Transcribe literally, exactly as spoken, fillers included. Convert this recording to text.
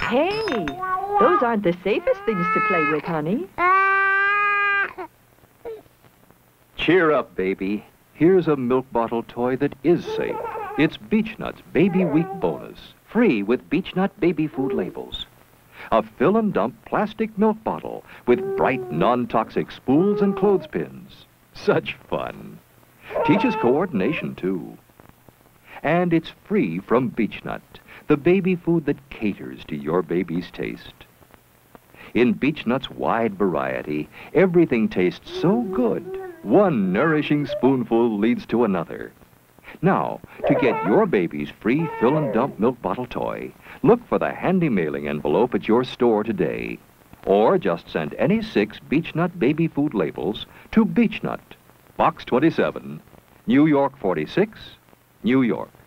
Hey, those aren't the safest things to play with, honey. Cheer up, baby. Here's a milk bottle toy that is safe. It's Beech-Nut's Baby Week Bonus, free with Beech-Nut baby food labels. A fill and dump plastic milk bottle with bright, non-toxic spools and clothespins. Such fun. Teaches coordination, too. And it's free from Beech-Nut, the baby food that caters to your baby's taste. In Beech-Nut's wide variety, everything tastes so good. One nourishing spoonful leads to another. Now, to get your baby's free fill and dump milk bottle toy, look for the handy mailing envelope at your store today. Or just send any six Beech-Nut baby food labels to Beech-Nut, Box twenty-seven, New York forty-six, New York.